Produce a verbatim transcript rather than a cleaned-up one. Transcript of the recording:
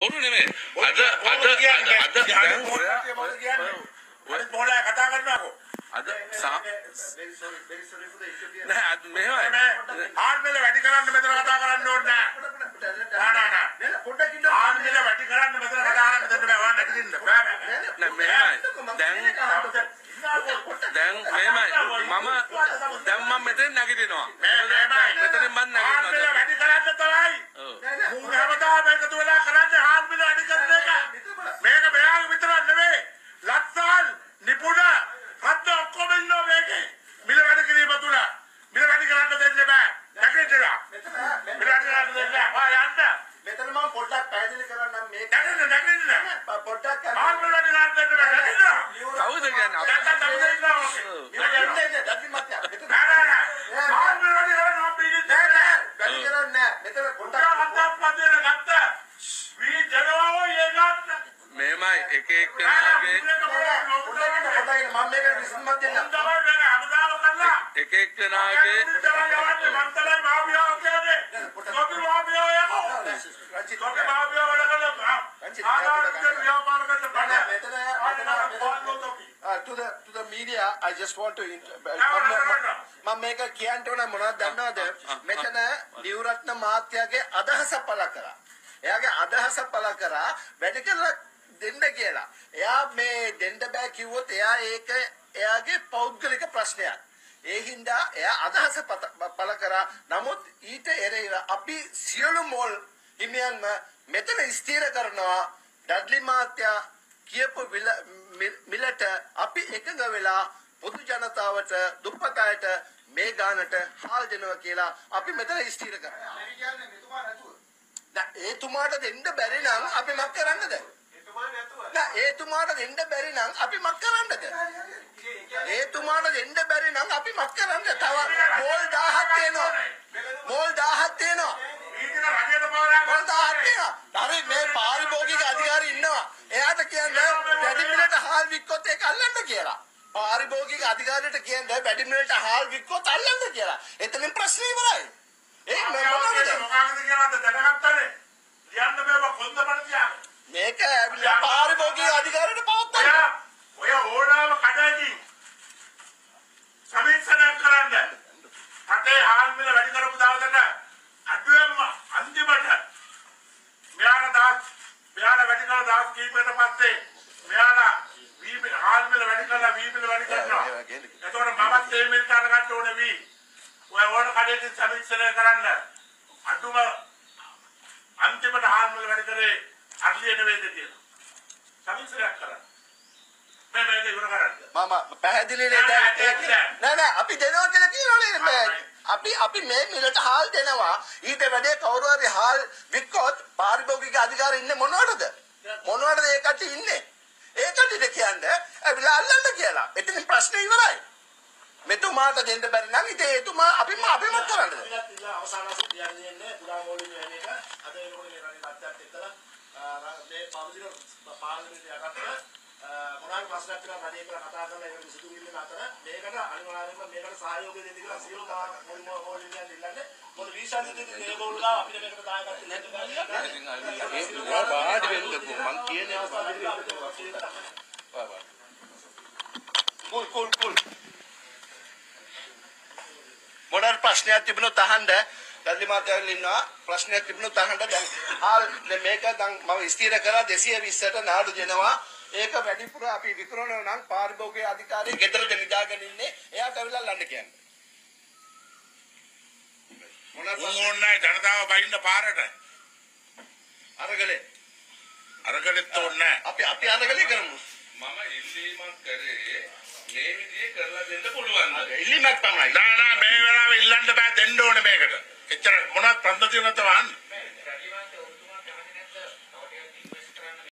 බොරු නෙමෙයි. අද අද අද දැන් ඔයා ඔය මොහොලා කතා කරනවාකෝ. අද සා නෑ අද මෙහෙමයි. ආන්දල වැඩි කරන්න මෙතන කතා කරන්න ඕනේ නෑ. නෑ නෑ නෑ. පොඩ්ඩක් ඉන්න ආන්දල වැඩි කරන්න මෙතන කතා කරන්න දෙන්න බෑ. වා නැගිටින්න බෑ. නෑ මෙහෙමයි. දැන් දැන් මෙහෙමයි. මම දැන් මම මෙතන නැගිටිනවා. මෙතනින් මම නැගිටිනවා. ආන්දල වැඩි කරන්න තමයි. ඔව්. මුන් හැමදාම එකතු වෙලා කරන්නේ ආන්දල වැඩි කරන එක. මේක මෙයාගේ විතරක් නෙවෙයි. ලක්සල් නිපුණ හත් ඔක්කොම ඉන්නවා මේකේ. මිල වැඩි කිරීම තුල. මිල වැඩි කරන්න දෙන්න බෑ. නැගිටිනවා. මිල වැඩි කරන්න දෙන්න බෑ. ආ යන්න. මෙතන මම පොඩ්ඩක් පැහැදිලි කරන්නම් මේක. නැගිටින්න නැගිටින්න. පොඩ්ඩක් ආන්දල වැඩි කරන්න දෙන්න බෑ. නැගිටිනවා. කවුද කියන්නේ? නැත්තම් කවුද ඉන්නවා? මිල යන්නේ දැක්කි මත්ය. මෙතන නෑ නෑ නෑ. ආන්දල වැඩි කරන්න නම් පිළිත් නෑ නෑ. වැඩි කරන්නේ නෑ. මෙතන පොඩ්ඩක් හත්ක් පදේන ගත්ත. වී ජනවාව ඒගන්න. මේමයි එක එක්කෙනාගේ මම මේක විසඳුමක් දෙන්නම්. එක එක්කෙනාගේ මන්තලයි මාවියාව කියන්නේ. කොපි මාවියාව යකෝ. රංජිත් කොපි මාවියාව වල කළා. රංජිත් ආරම්භ ව්‍යාපාර කරන්න බෑ. මෙතන to the to the media I just want to මම මේක කියන්න ඕන මොනවද දන්නවද? මෙතන නිව්රත්න මාත්‍යාගේ අදහස පළ කරා. එයාගේ අදහස පළ කරා වැඩි කරලා දෙන්න කියලා. එයා මේ දෙන්න බෑ කිව්වොත් එයා ඒක එයාගේ පෞද්ගලික ප්‍රශ්නයක්. ඒ හින්දා එයා අදහස පළ කරා. නමුත් ඊට එරෙහිව අපි සියලු මොල් හිමියන්ම මෙතන ස්ථිර කරනවා ඩඩ්ලි මහත්තයා කියපු මිලට අපි එකඟ වෙලා පොදු ජනතාවට දුප්පත් අයට මේ ගානට හාල් දෙනවා කියලා අපි මෙතන ස්ථිර කරනවා. ඒතුමාට දෙන්න බැරි නම් අපි මක් කරන්නද? ඒතුමාට දෙන්න බැරි නම් අපි මක් කරන්නද? ඒතුමාට දෙන්න බැරි නම් අපි මක් කරන්නද? තව මෝල් දහයක් තියෙනවා. මෝල් දහයක් තියෙනවා. මෝල් දහයක් තියෙනවා. හරි මේ පාරිභෝගික අධිකාරී ඉන්නවා. එයාට කියන්නේ වැඩි මිලට හාල් වික්කොත් ඒක අල්ලන්න කියලා. පාරිභෝගික අධිකාරියට කියන්නේ වැඩි මිලට හාල් වික්කොත් අල්ලන්න කියලා. එතනින් ප්‍රශ්නේ ඉවරයි. ඒ මොනවද මොකක්ද කියලාද දැනගත්තනේ ලියන්න බෑ කොන්ද පරිතියා මේක පාරිභෝගික අධිකාරියට පවත්තන්න ඔය ඕනාම කඩේකින් සමීක්ෂණයක් කරන්න රටේ හාල් මිල වැඩි කරපු දවසට අඩුවෙන්ම අන්තිමට මෙයාලා දාස් මෙයාලා වැඩි කරලා දාස් කීපයකට පස්සේ මෙයාලා වී හාල් මිල වැඩි කරලා වී මිල වැඩි කරනවා එතකොට මමත් ඒ මිල තරග ගන්න ඕනේ වී ඔය ඕන කඩේකින් සමීක්ෂණය කරන්න අඩුම අන්තිමට හාල් මිල වැඩි කරේ අර්ලිය නෙවෙයිද කියලා සමීක්ෂණයක් කරන්න මම මේක ඉවර කරන්න මම පැහැදිලි නේද නෑ නෑ අපි දෙනවා කියලා කියනවනේ අපි අපි මේ මිලට හාල් දෙනවා ඊට වැඩි කවුරු හරි හාල් වික්කොත් පාරිභෝගික අධිකාරිය ඉන්නේ මොනවටද මොනවටද ඒ කට්ටිය ඉන්නේ ඒ කට්ටියට කියන්නේ ඇවිල්ලා අල්ලන්න කියලා එතනින් ප්‍රශ්නේ ඉවරයි මෙතුමාට දෙන්න බැරි නම් ඉතින් එතුමා අපිම අපිම කරන්නද අවසාන වශයෙන් කියන්නේ ඉන්නේ පුරා මූලික වෙන එක අද එනකොට මේ රටේ තත්ත්වයක් එක්කලා මේ පාර්ලිමේන්තු පාර්ලිමේන්තු යටතේ මොනවාරි ප්‍රශ්නයක් කියලා රටේ කියලා කතා කරලා ඒක විසඳුම් ඉල්ලන අතර මේකට අනිවාර්යයෙන්ම මේකට සහයෝගය දෙන්න කියලා සියලු මූලික ඉල්ලන්නේ මොකද විශාල දෙයක් මේගොල්ලෝ අපිට මේකට දායකත්වයක් දෙන්න බෑ ඒක බාඩ වෙන්නකෝ මං කියන්නේ කුල් කුල් කුල් මොඩර් ප්‍රශ්නයක් තිබුණොත් අහන්න දල්ලි මාත්‍යාවල් ඉන්නවා ප්‍රශ්නයක් තිබුණොත් අහන්න දැන් හාල් මේක දැන් මම ස්ථිර කරා දෙසිය විස්සට නාඩු දෙනවා ඒක වැඩිපුර අපි විකුණනවා නම් පාරිභෝගික අධිකාරිය ගෙදරට නිදාගෙන ඉන්නේ එයාට අවිලා ලන්න කියන්නේ මොනවා ඕන්නයි ජනතාව බයින්න පාරට අරගලේ අරගලෙත් ඕනේ අපි අපි අරගලේ කරමු මම ඉල්ලීමක් කරේ මේ විදිහේ කරලා දෙන්න පුළුවන්. ඉල්ලීමක් තමයි. නෑ නෑ මේ වෙලාවේ ඉල්ලන්න බෑ දෙන්න ඕනේ මේකට. එච්චර මොනවත් පද්ධතියක් නැතව අහන්නේ.